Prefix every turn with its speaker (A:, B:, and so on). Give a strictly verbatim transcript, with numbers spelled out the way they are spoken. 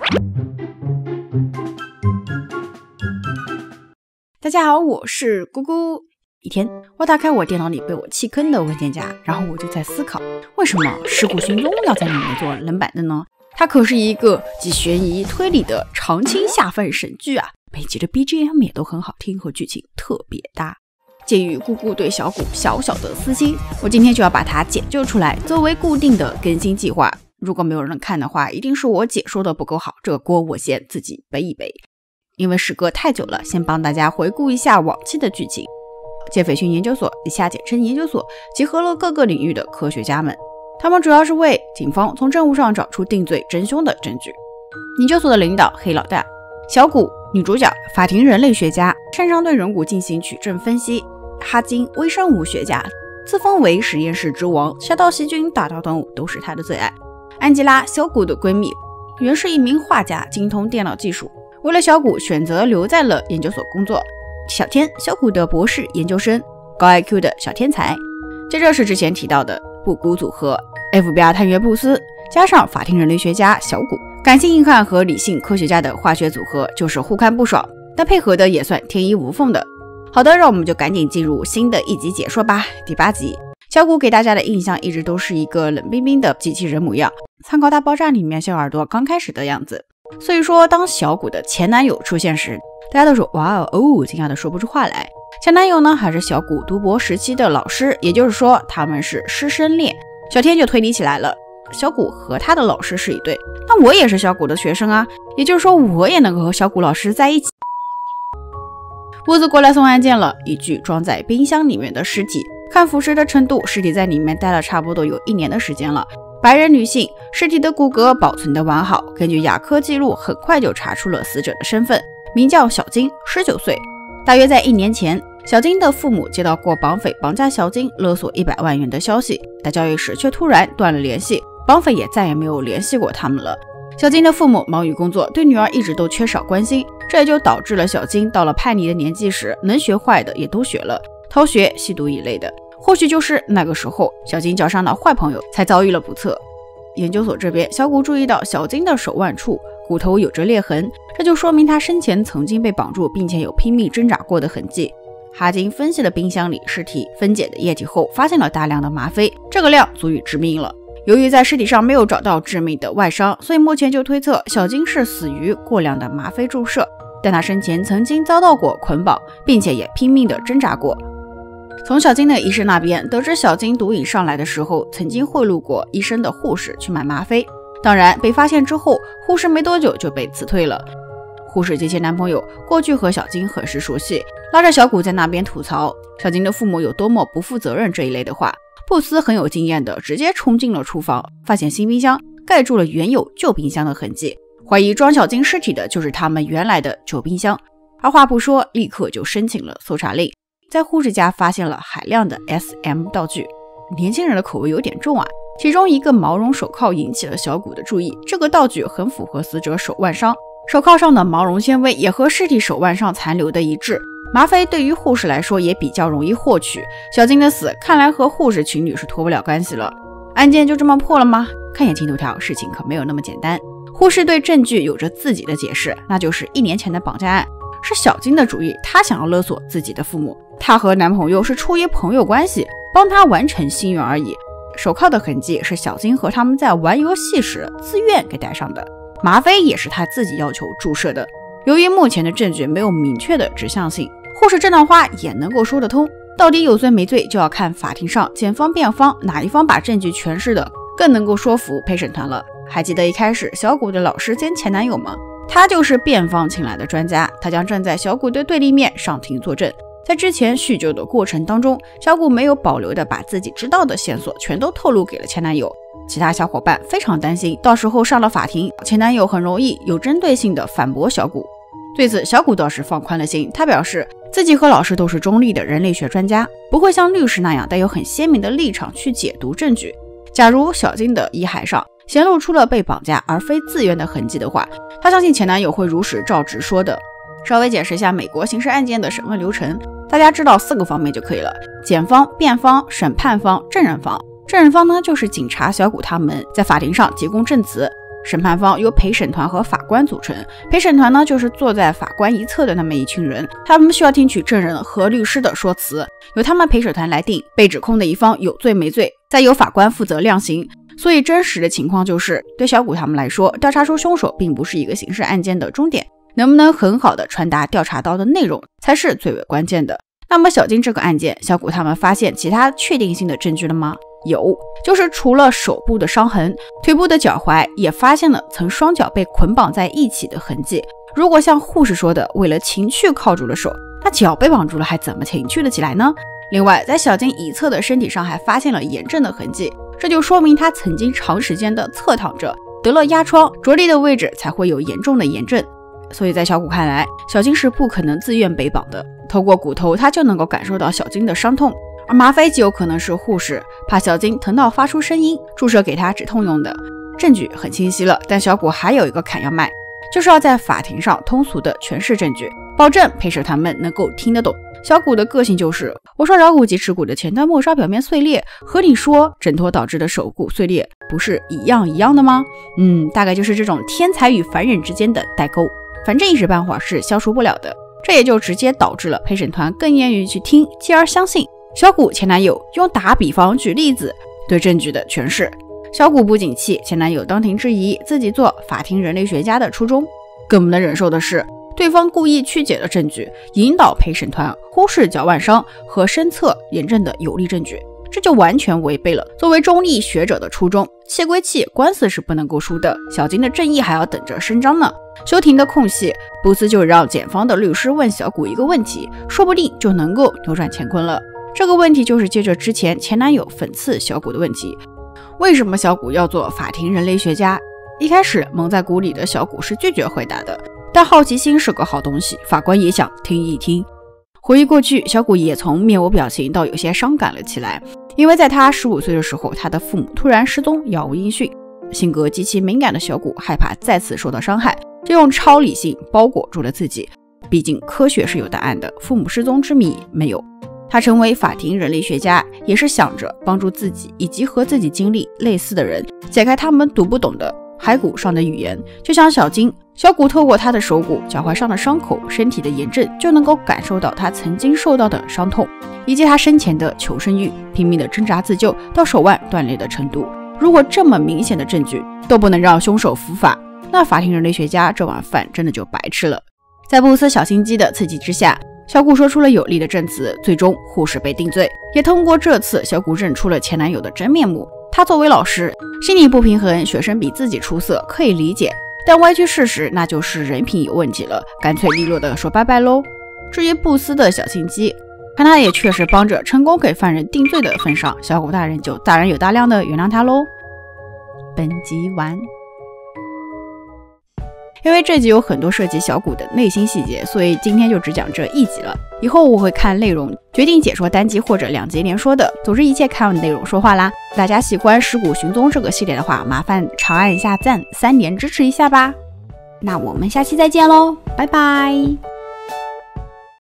A: 大家好，我是姑姑。一天，我打开我电脑里被我弃坑的文件夹，然后我就在思考，为什么《尸骨寻踪》要在里面做冷板凳呢？它可是一个集悬疑推理的长青下饭神剧啊，每集的 B G M 也都很好听，和剧情特别搭。鉴于姑姑对小谷小小的私心，我今天就要把它解救出来，作为固定的更新计划。如果没有人看的话，一定是我解说的不够好，这个锅我先自己背一背。因为时隔太久了，先帮大家回顾一下往期的剧情。杰斐逊研究所，以下简称研究所，集合了各个领域的科学家们，他们主要是为警方从证物上找出定罪真凶的证据。研究所的领导黑老大，小谷女主角，法庭人类学家，擅长对人骨进行取证分析。哈金微生物学家，自封为实验室之王，小到细菌大到动物都是他的最爱。安吉拉，小谷的闺蜜，原是一名画家，精通电脑技术，为了小谷选择留在了研究所工作。小天，小谷的博士研究生，高 I Q 的小天才。接着是之前提到的布谷组合， F B I 探员布斯加上法庭人类学家小谷，感性硬汉和理性科学家的化学组合，就是互看不爽，但配合的也算天衣无缝的。好的，让我们就赶紧进入新的一集解说吧。第八集，小谷给大家的印象一直都是一个冷冰冰的机器人模样，参考大爆炸里面小耳朵刚开始的样子。所以说当小谷的前男友出现时，大家都说哇哦哦，惊讶的说不出话来。前男友呢还是小谷读博时期的老师，也就是说他们是师生恋。小天就推理起来了，小谷和他的老师是一对，那我也是小谷的学生啊，也就是说我也能够和小谷老师在一起。波子过来送案件了，一具装在冰箱里面的尸体，看腐蚀的程度，尸体在里面待了差不多有一年的时间了。白人女性，尸体的骨骼保存的完好，根据牙科记录很快就查出了死者的身份，名叫小金，十九岁。大约在一年前，小金的父母接到过绑匪绑架小金勒索一百万元的消息，在交易时却突然断了联系，绑匪也再也没有联系过他们了。小金的父母忙于工作，对女儿一直都缺少关心，这也就导致了小金到了叛逆的年纪时，能学坏的也都学了，偷学、吸毒一类的。或许就是那个时候，小金交上了坏朋友，才遭遇了不测。研究所这边，小谷注意到小金的手腕处骨头有着裂痕，这就说明他生前曾经被绑住，并且有拼命挣扎过的痕迹。哈金分析了冰箱里尸体分解的液体后，发现了大量的吗啡，这个量足以致命了。由于在尸体上没有找到致命的外伤，所以目前就推测小金是死于过量的吗啡注射，但他生前曾经遭到过捆绑，并且也拼命的挣扎过。从小金的医生那边得知，小金毒瘾上来的时候，曾经贿赂过医生的护士去买吗啡，当然被发现之后，护士没多久就被辞退了。护士及其男朋友过去和小金很是熟悉，拉着小谷在那边吐槽小金的父母有多么不负责任这一类的话。布斯很有经验的直接冲进了厨房，发现新冰箱盖住了原有旧冰箱的痕迹，怀疑装小金尸体的就是他们原来的旧冰箱。二话不说，立刻就申请了搜查令，在护士家发现了海量的 S M 道具。年轻人的口味有点重啊，其中一个毛绒手铐引起了小谷的注意，这个道具很符合死者手腕伤，手铐上的毛绒纤维也和尸体手腕上残留的一致。吗啡对于护士来说也比较容易获取，小金的死看来和护士情侣是脱不了干系了。案件就这么破了吗？看眼进度条，事情可没有那么简单。护士对证据有着自己的解释，那就是一年前的绑架案是小金的主意，她想要勒索自己的父母，她和男朋友是出于朋友关系，帮她完成心愿而已。手铐的痕迹是小金和他们在玩游戏时自愿给带上的，吗啡也是她自己要求注射的。由于目前的证据没有明确的指向性，护士这段话也能够说得通，到底有罪没罪就要看法庭上检方辩方哪一方把证据诠释的更能够说服陪审团了。还记得一开始小谷的老师兼前男友吗？他就是辩方请来的专家，他将站在小谷的对立面上庭作证。在之前叙旧的过程当中，小谷没有保留的把自己知道的线索全都透露给了前男友，其他小伙伴非常担心到时候上了法庭，前男友很容易有针对性的反驳小谷。对此小谷倒是放宽了心，他表示自己和老师都是中立的人类学专家，不会像律师那样带有很鲜明的立场去解读证据。假如小金的遗骸上显露出了被绑架而非自愿的痕迹的话，他相信前男友会如实照直说的。稍微解释一下美国刑事案件的审问流程，大家知道四个方面就可以了：检方、辩方、审判方、证人方。证人方呢，就是警察、小谷他们在法庭上提供证词； 审判方由陪审团和法官组成。陪审团呢，就是坐在法官一侧的那么一群人，他们需要听取证人和律师的说辞，由他们陪审团来定被指控的一方有罪没罪，再由法官负责量刑。所以真实的情况就是，对小谷他们来说，调查出凶手并不是一个刑事案件的终点，能不能很好的传达调查到的内容才是最为关键的。那么小金这个案件，小谷他们发现其他确定性的证据了吗？有，就是除了手部的伤痕，腿部的脚踝也发现了曾双脚被捆绑在一起的痕迹。如果像护士说的，为了情趣铐住了手，那脚被绑住了还怎么情趣了起来呢？另外，在小金一侧的身体上还发现了炎症的痕迹，这就说明他曾经长时间的侧躺着，得了压疮，着力的位置才会有严重的炎症。所以在小谷看来，小金是不可能自愿被绑的。透过骨头，他就能够感受到小金的伤痛，而吗啡极有可能是护士怕小金疼到发出声音，注射给他止痛用的。证据很清晰了，但小谷还有一个坎要迈，就是要在法庭上通俗的诠释证据，保证陪审团们能够听得懂。小谷的个性就是，我说桡骨及尺骨的前端末梢表面碎裂，和你说挣脱导致的手骨碎裂不是一样一样的吗？嗯，大概就是这种天才与凡人之间的代沟，反正一时半会儿是消除不了的。这也就直接导致了陪审团更愿意去听，继而相信小谷前男友用打比方举例子对证据的诠释。小谷不景气前男友当庭质疑自己做法庭人类学家的初衷，更不能忍受的是对方故意曲解了证据，引导陪审团忽视脚腕伤和身侧炎症的有力证据，这就完全违背了作为中立学者的初衷。气归气，官司是不能够输的，小金的正义还要等着伸张呢。休庭的空隙，布斯就让检方的律师问小谷一个问题，说不定就能够扭转乾坤了。这个问题就是接着之前前男友讽刺小谷的问题，为什么小谷要做法庭人类学家？一开始蒙在鼓里的小谷是拒绝回答的，但好奇心是个好东西，法官也想听一听。回忆过去，小谷也从面无表情到有些伤感了起来，因为在他十五岁的时候，他的父母突然失踪，杳无音讯。性格极其敏感的小谷害怕再次受到伤害，就用超理性包裹住了自己。毕竟科学是有答案的，父母失踪之谜没有。他成为法庭人类学家，也是想着帮助自己以及和自己经历类似的人，解开他们读不懂的骸骨上的语言。就像小金，小谷透过他的手骨、脚踝上的伤口、身体的炎症，就能够感受到他曾经受到的伤痛，以及他生前的求生欲，拼命的挣扎自救到手腕断裂的程度。如果这么明显的证据都不能让凶手伏法，那法庭人类学家这碗饭真的就白吃了。在布斯小心机的刺激之下，小谷说出了有力的证词，最终护士被定罪。也通过这次，小谷认出了前男友的真面目。他作为老师，心理不平衡，学生比自己出色，可以理解，但歪曲事实那就是人品有问题了，干脆利落的说拜拜喽。至于布斯的小心机，看他也确实帮着成功给犯人定罪的份上，小谷大人就大人有大量的原谅他喽。本集完。因为这集有很多涉及小谷的内心细节，所以今天就只讲这一集了。以后我会看内容决定解说单集或者两集连说的，总之一切看内容说话啦。大家喜欢尸骨寻踪这个系列的话，麻烦长按一下赞，三连支持一下吧。那我们下期再见喽，拜拜。